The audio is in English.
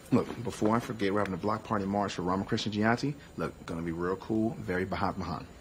Look, before I forget, we're having a block party march for Ramakrishna Jayati. Look, gonna be real cool, very Mahatma.